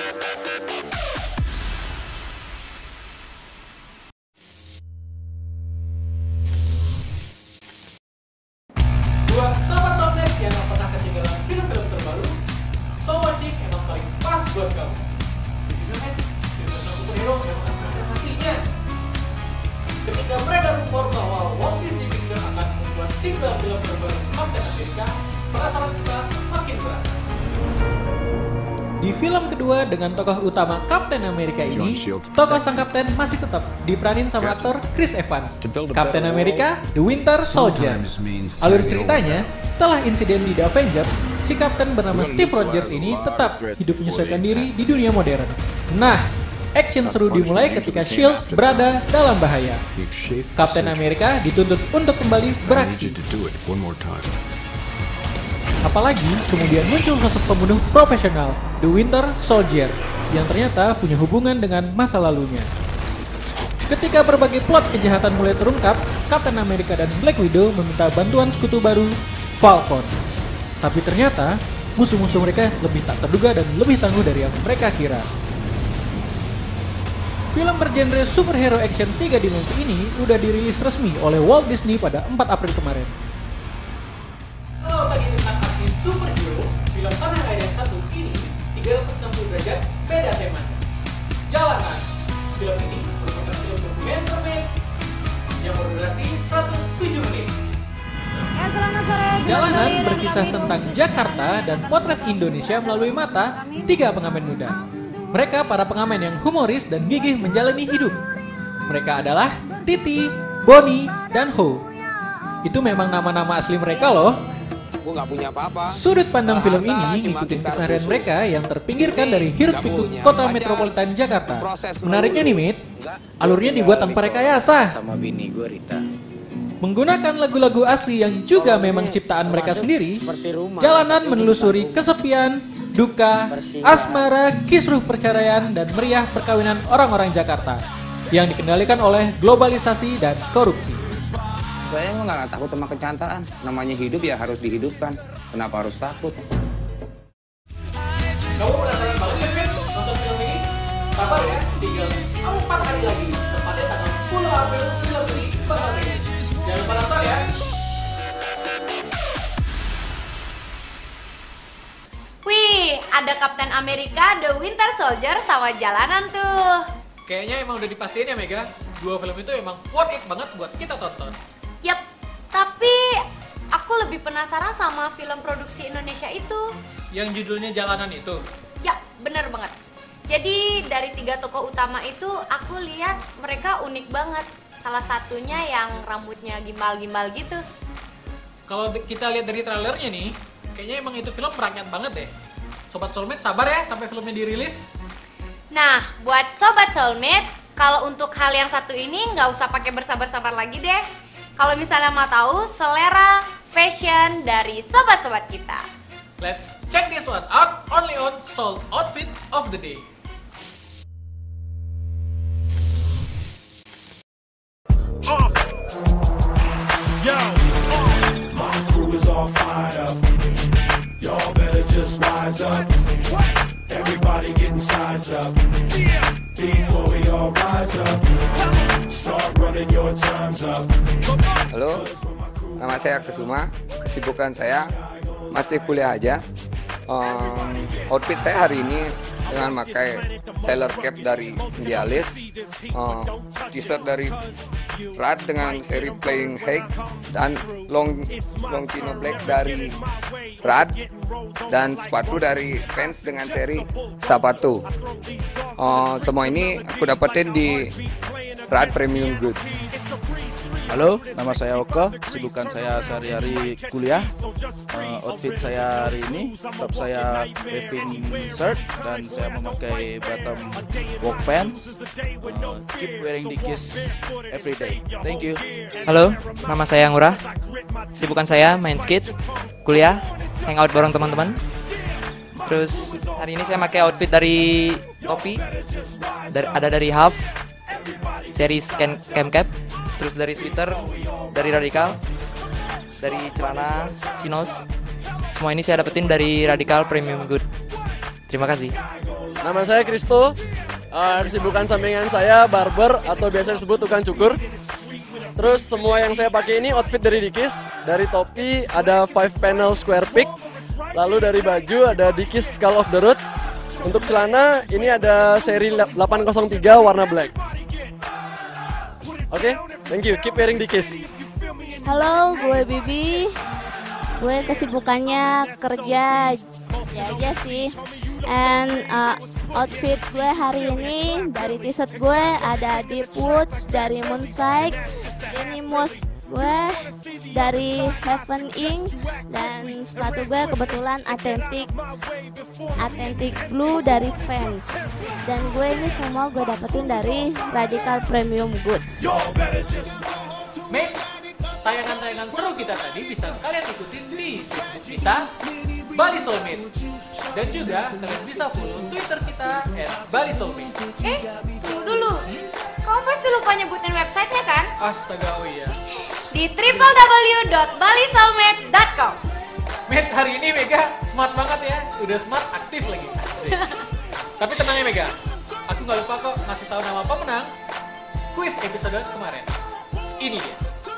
Buat sobat Soulmate yang gak pernah ketinggalan film-film terbaru, Soulmate emang paling pas buat kamu. Film tentang superhero memang akan ada matinya. Ketika beredar rumor bahwa Walt Disney Pictures akan membuat sequel film terbaru Captain America, penasaran kita makin berasa. Di film kedua dengan tokoh utama Captain America ini, tokoh sang Kapten masih tetap diperanin sama aktor Chris Evans, Captain America The Winter Soldier. Alur ceritanya, setelah insiden di The Avengers, si Kapten bernama Steve Rogers ini tetap hidup menyesuaikan diri di dunia modern. Nah, action seru dimulai ketika S.H.I.E.L.D. berada dalam bahaya. Captain America dituntut untuk kembali beraksi. Apalagi kemudian muncul sosok pembunuh profesional, The Winter Soldier, yang ternyata punya hubungan dengan masa lalunya. Ketika berbagai plot kejahatan mulai terungkap, Captain America dan Black Widow meminta bantuan sekutu baru, Falcon. Tapi ternyata, musuh-musuh mereka lebih tak terduga dan lebih tangguh dari yang mereka kira. Film bergenre superhero action 3 dimensi ini udah dirilis resmi oleh Walt Disney pada 4 April kemarin. Kalau bagi tentang aksi superhero, film Kamen Rider 1 ini 360 derajat beda temanya. Jalanan. Film ini merupakan film dokumenter yang berdurasi 107 menit. Selamat sore. Jalanan berkisah tentang Jakarta dan potret Indonesia melalui mata 3 pengamen muda. Mereka para pengamen yang humoris dan gigih menjalani hidup. Mereka adalah Titi, Boni, dan Ho. Itu memang nama-nama asli mereka loh. Gue gak punya apa-apa. Sudut pandang film ini ngikutin keseharian mereka yang terpinggirkan dari hiruk-pikuk kota metropolitan Jakarta. Menariknya nih, Mit, alurnya dibuat tanpa rekayasa. Sama bini gue, Rita. Menggunakan lagu-lagu asli yang juga memang ciptaan mereka sendiri, Jalanan menelusuri kesepian, duka, asmara, kisruh perceraian, dan meriah perkawinan orang-orang Jakarta yang dikendalikan oleh globalisasi dan korupsi. Saya emang gak takut sama kenyataan. Namanya hidup ya harus dihidupkan. Kenapa harus takut? Kamu penasaran banget kan nonton film ini? Sabar ya, tinggal 4 hari lagi, tepatnya tanggal 10 April film ini bakal rilis. Jangan lupa nonton ya. Wih, ada Captain America The Winter Soldier sama Jalanan tuh. Kayaknya emang udah dipastiin ya Mega, 2 film itu emang worth it banget buat kita tonton. Yap, tapi aku lebih penasaran sama film produksi Indonesia itu. Yang judulnya Jalanan itu? Ya, bener banget. Jadi dari 3 tokoh utama itu aku lihat mereka unik banget. Salah satunya yang rambutnya gimbal-gimbal gitu. Kalau kita lihat dari trailernya nih, kayaknya emang itu film merakyat banget deh. Sobat Soulmate sabar ya sampai filmnya dirilis. Nah, buat Sobat Soulmate, kalau untuk hal yang satu ini nggak usah pakai bersabar-sabar lagi deh. Kalau misalnya mau tahu selera fashion dari sobat-sobat kita. Let's check this one out only on Soul Outfit of the Day. My crew is all fired up. Y'all better just rise up. Everybody getting sized up. Before we all rise up, start running your times up. Halo, nama saya Kesuma. Kesibukan saya masih kuliah aja. Outfit saya hari ini dengan pakai sailor cap dari Dialis, t-shirt dari Rad dengan seri Playing Hake, dan long chino black dari Rad, dan sepatu dari Vans dengan seri Sapatu. Semua ini aku dapetin di Rad Premium Goods. Halo, nama saya Oka. Kesibukan saya sehari-hari kuliah. Outfit saya hari ini, top saya waving shirt dan saya memakai bottom work pants. Keep wearing dikis every day. Thank you. Halo, nama saya Ngurah. Kesibukan saya main skate, kuliah, hangout bareng teman-teman. Terus hari ini saya pakai outfit dari topi, ada dari Half, series Cam Cap. Terus dari sweater, dari Radical, dari celana Chinos. Semua ini saya dapetin dari Radical Premium Good. Terima kasih. Nama saya Kristo. Kesibukan sampingan saya barber atau biasa disebut tukang cukur. Terus semua yang saya pakai ini outfit dari Dikis. Dari topi ada 5 panel square peak. Lalu dari baju ada Dikis Skull of the Road. Untuk celana ini ada seri 803 warna black. Oke, thank you. Keep wearing Dikis. Halo, gue Bibi. Gue kesibukannya kerja aja sih. And outfit gue hari ini dari t-shirt gue ada Deep Woods dari Moonsight, Denimus gue dari Heaven Ink, dan sepatu gue kebetulan Authentic Blue dari Vans. Dan gue ini semua gue dapetin dari Radical Premium Goods. Mate, tayangan-tayangan seru kita tadi bisa kalian ikutin di Facebook kita Bali Soulmate, dan juga kalian bisa follow Twitter kita @BaliSoulmate. Tunggu dulu. Kamu pasti lupa nyebutin websitenya kan? Astaga, oh iya. Di www.balisoulmate.com. Mate, hari ini Mega smart banget ya. Udah smart, aktif lagi. Asik. Tapi tenang ya Mega, aku nggak lupa kok ngasih tahu nama pemenang kuis episode kemarin. Ini dia.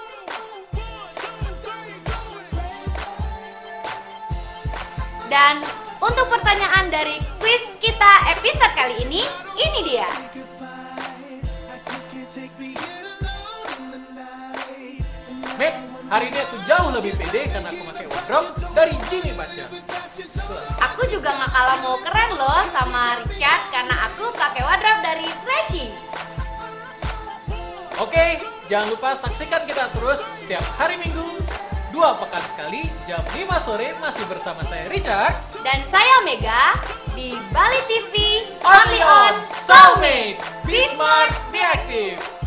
Dan untuk pertanyaan dari kuis kita episode kali ini dia. Mate, hari ini aku jauh lebih pede karena aku pakai wardrobe dari Jimmy Pacar. Aku juga gak kalah mau keren loh sama Richard karena aku pakai wardrobe dari Flashy. Oke, jangan lupa saksikan kita terus setiap hari Minggu 2 pekan sekali jam 5 sore masih bersama saya Richard dan saya Mega di Bali TV only on Soulmate. Be smart, be active.